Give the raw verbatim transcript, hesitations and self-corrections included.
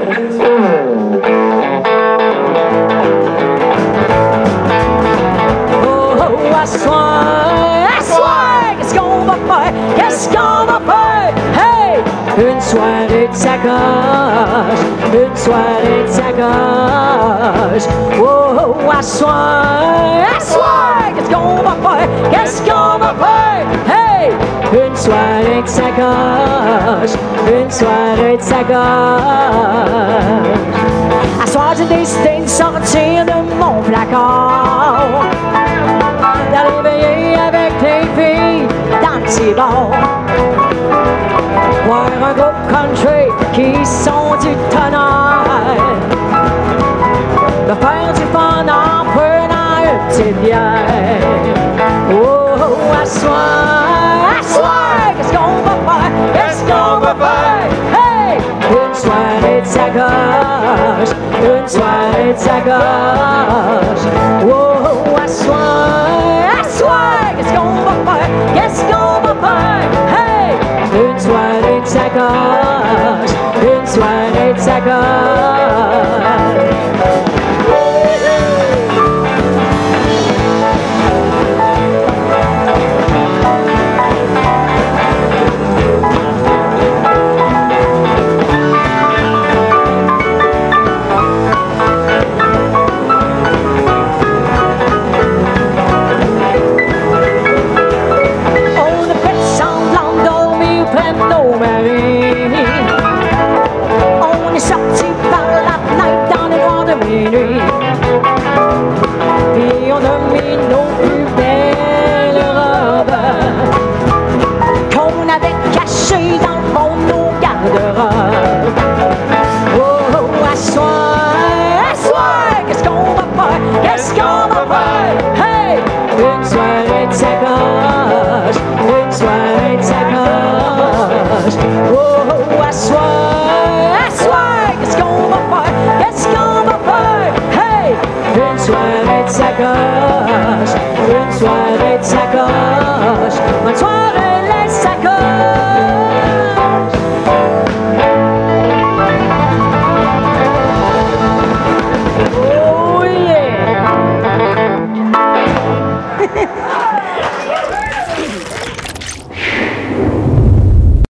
à soir, à soir, qu'est-ce qu'on va faire? Qu'est-ce qu'on va faire? Hey! Une soirée de sacoche, une soirée de sacoche. Oh, à soir, à soir, qu'est-ce qu'on va faire? Qu'est-ce qu'on va faire? Hey! Une soirée de sacoche, une soirée de sacoche. À soir, j'ai décidé de sortir de mon placard, d'aller veiller avec les filles dans le petit bar, voir un groupe country qui sont du tonnerre, de faire du fun en prenant une petite bière. Oh, à soir, à soir, qu'est-ce qu'on va faire? Qu'est-ce qu'on va faire? Hey! Une soirée de sacoche, une soirée de sacoche. Oh, à soir, à soir, qu'est-ce qu'on va faire? Qu'est-ce qu'on va faire? Hey! Une soirée de sacoche, une soirée de sacoche. On est sorti par la fenêtre dans le noir de minuit, puis on a mis nos plus belles robes qu'on avait cachées dans le fond de nos garde-robes. Oh, à soir, à soir, qu'est-ce qu'on va faire? Qu'est-ce qu'on va faire? Hey! Une soirée de sacoche, une soirée de sacoche. Oh, à soir.